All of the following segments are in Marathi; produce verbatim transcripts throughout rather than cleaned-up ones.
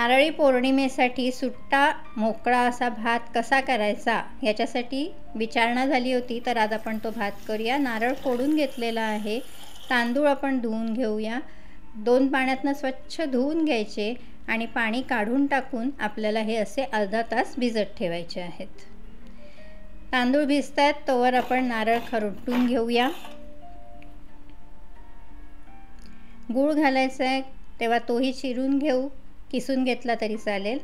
नारळी पौर्णिमेसाठी सुट्टा मोकळा असा भात कसा करायचा याच्यासाठी विचारणा झाली होती, तर आज आपण तो भात करूया। नारळ फोडून घेतलेला आहे, तांदूळ आपण धुवून घेऊया। दोन पाण्यातनं स्वच्छ धुवून घ्यायचे आणि पाणी काढून टाकून आपल्याला हे असे अर्धा तास भिजत ठेवायचे आहेत। तांदूळ भिजतात तोवर आपण नारळ खरडून घेऊया। गूळ घालायचा आहे तेव्हा तोही चिरून घेऊ, किसून घेतला तरी चालेल।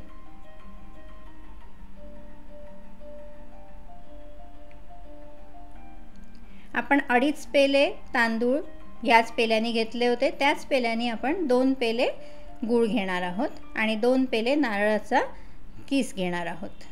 आपण अडीच पेले तांदूळ याच पेल्याने घेतले होते, त्याच पेल्याने आपण दोन पेले गूळ घेणार आहोत आणि दोन पेले नारळाचा किस घेणार आहोत।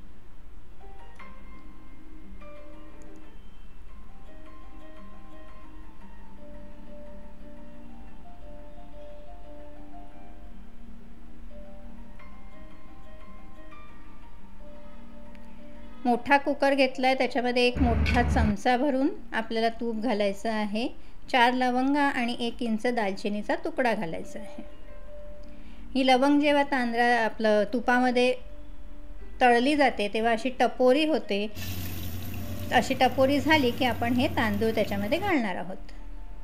मोठा कुकर घेतलाय, त्याच्यामध्ये एक मोठा चमचा भरून आपल्याला तूप घालायचं आहे। चार लवंगा आणि एक इंच दालचिनीचा तुकडा घालायचा आहे। ही लवंग जेव्हा तांदळा आपलं तुपामध्ये तळली जाते तेव्हा अशी टपोरी होते। अशी टपोरी झाली की आपण हे तांदूळ त्याच्यामध्ये घालणार आहोत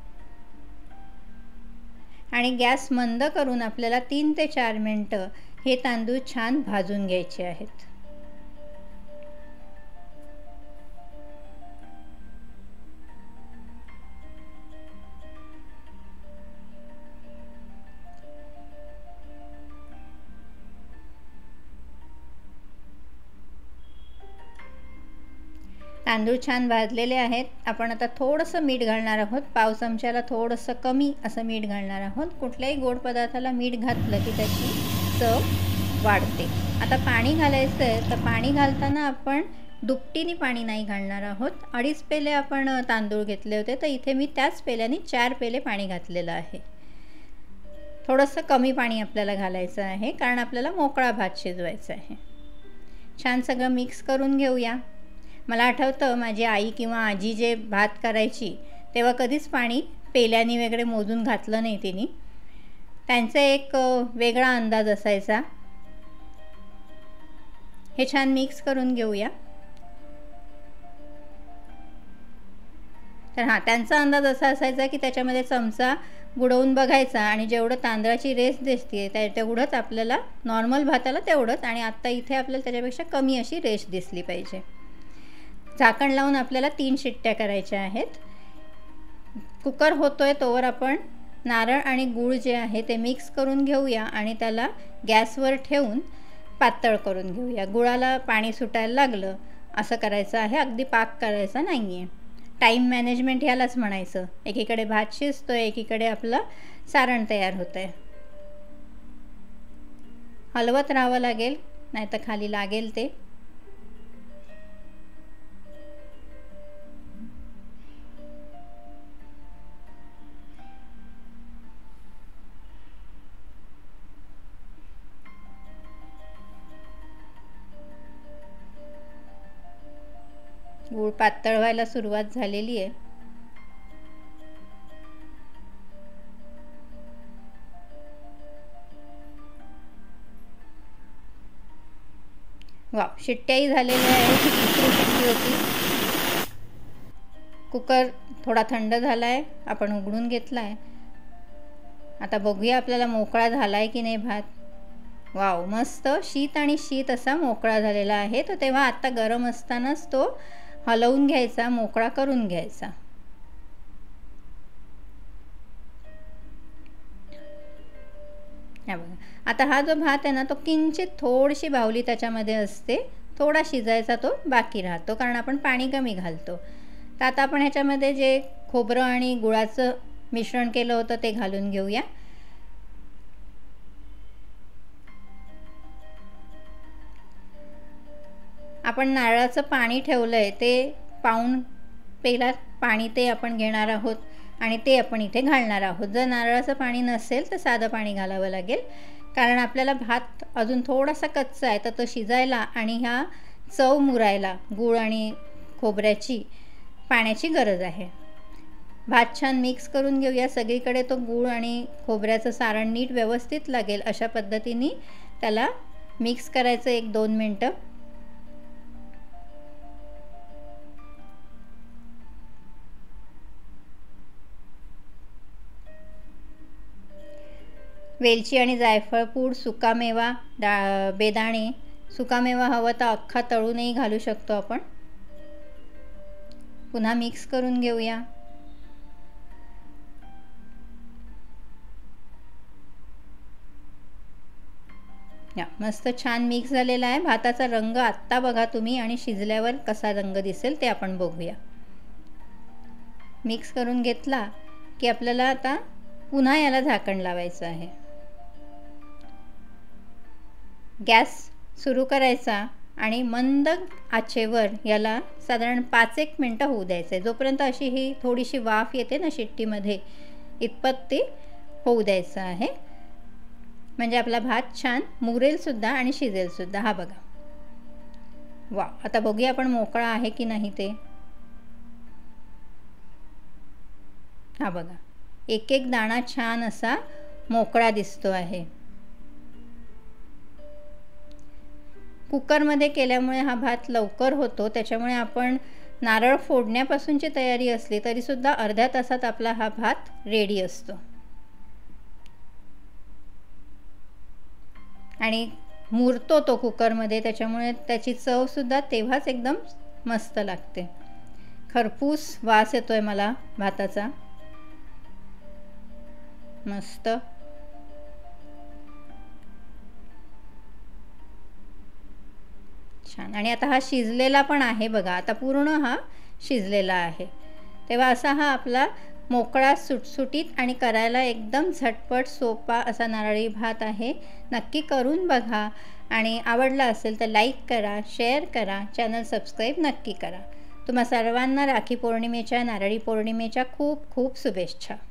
आणि गॅस मंद करून आपल्याला तीन ते चार मिनिटं हे तांदूळ छान भाजून घ्यायचे आहेत। तांदूळ छान भाजलेले आहेत। आपण आता थोडंसं मीठ घालणार आहोत, पाव चमच्याला थोडंसं कमी असं मीठ घालणार आहोत। कुठल्याही गोड पदार्थाला मीठ घातलं की त्याची चव वाढते। आता पाणी घालायचं आहे, तर पाणी घालताना आपण दुपटीने पाणी नाही घालणार आहोत। अडीच पेले आपण तांदूळ घेतले होते, तर इथे मी त्याच पेल्याने चार पेले पाणी घातलेलं आहे। थोडंसं कमी पाणी आपल्याला घालायचं आहे कारण आपल्याला मोकळा भात शिजवायचा आहे। छान सगळं मिक्स करून घेऊया। मला आठवतं माझी आई किंवा आजी जे भात करायची तेव्हा कधीच पाणी पेल्याने वगैरे मोजून घातलं नाही तिने। त्यांचा एक वेगळा अंदाज असायचा। हे छान मिक्स करून घेऊया। तर हां, त्यांचा अंदाज असा असायचा की त्याच्यामध्ये चमचा बुडवून बघायचा आणि जेवढं तांदळाची रेस दिसते त्या तेवढंच आपल्याला नॉर्मल भाताला तेवढंच, आणि आत्ता इथे आपल्याला त्याच्यापेक्षा कमी अशी रेस दिसली पाहिजे। झाकण लावून आपल्याला तीन शिट्ट्या करायच्या आहेत। कुकर होतोय तोवर आपण नारळ आणि गूळ जे आहे ते मिक्स करून घेऊया आणि त्याला गॅसवर ठेवून पातळ करून घेऊया। गुळाला पाणी सुटायला लागलं असं करायचं आहे, अगदी पाक करायचा नाही आहे। टाईम मॅनेजमेंट ह्यालाच म्हणायचं। एकीकडे भात शिजतोय, एकीकडे आपलं सारण तयार होतं आहे। हलवत राहावं लागेल, नाही तर खाली लागेल ते। गूळ पातळ व्हायला सुरुवात झालेली आहे। वाव, शिट्ट्याही झालेल्या आहेत। तिसरी शिट्टी होती। कुकर थोडा थंड झाला आहे, आपण उघडून घेतला आहे। आता बघूया आपल्याला मोकळा झाला आहे की नाही भात। वाव, मस्त शीत आणि शीत असा मोकळा झालेला आहे। तर तेव्हा आता गरम असतानाच तो हलवून घ्यायचा, मोकळा करून घ्यायचा। बघा, आता हा जो भात आहे ना तो किंचित थोडीशी बाहुली त्याच्यामध्ये असते, थोडा शिजायचा तो बाकी राहतो कारण आपण पाणी कमी घालतो। तर आता आपण ह्याच्यामध्ये जे खोबरं आणि गुळाचं मिश्रण केलं होतं ते घालून घेऊया। आपण नारळाचं पाणी ठेवलंय ते पाऊण पेला पाणी ते आपण घेणार आहोत आणि ते आपण इथे घालणार आहोत। जर नारळाचं पाणी नसेल तर साधं पाणी घालावं लागेल कारण आपल्याला भात अजून थोडासा कच्चा आहे, तर तो शिजायला आणि ह्या चव मुरायला गूळ आणि खोबऱ्याची पाण्याची गरज आहे। भात छान मिक्स करून घेऊया। सगळीकडे तो गूळ आणि खोबऱ्याचं सारण नीट व्यवस्थित लागेल अशा पद्धतीने त्याला मिक्स करायचं एक दोन मिनटं. वेलची आणि जायफळ पूड, सुकामेवा, डा बेदाणे. सुकामेवा हवं तर अख्खा तळूनही घालू शकतो आपण. पुन्हा मिक्स करून घेऊया. या मस्त छान मिक्स झालेला आहे. भाताचा रंग आत्ता बघा तुम्ही आणि शिजल्यावर कसा रंग दिसेल ते आपण बघूया. मिक्स करून घेतला की आपल्याला आता पुन्हा याला झाकण लावायचं आहे. गॅस सुरू करायचा आणि मंद आचेवर याला साधारण पाच एक मिनटं होऊ द्यायचं आहे. जोपर्यंत अशी ही थोडीशी वाफ येते ना शिट्टीमध्ये, इतपत ते होऊ द्यायचं आहे. म्हणजे आपला भात छान मुरेलसुद्धा आणि शिजेलसुद्धा. हा बघा, वा. आता बघूया आपण मोकळा आहे की नाही ते. हा बघा, एक एक दाणा छान असा मोकळा दिसतो आहे. कुकरमध्ये केल्यामुळे हा भात लवकर होतो. त्याच्यामुळे आपण नारळ फोडण्यापासूनची तयारी असली तरीसुद्धा अर्ध्या तासात आपला हा भात रेडी असतो. आणि मुरतो तो कुकरमध्ये, त्याच्यामुळे त्याची चवसुद्धा तेव्हाच एकदम मस्त लागते. खरपूस वास येतो आहे मला भाताचा. मस्त. छान. आणि आता हा शिजलेला पण आहे बघा. आता पूर्ण हा शिजलेला आहे. तेव्हा असा हा आपला मोकळा सुटसुटीत आणि करायला एकदम झटपट सोपा असा नारळी भात आहे. नक्की करून बघा आणि आवडला असेल तर लाईक करा, शेअर करा, चॅनल सबस्क्राईब नक्की करा. तुम्हा सर्वांना राखी पौर्णिमेच्या, नारळी पौर्णिमेच्या खूप खूप शुभेच्छा.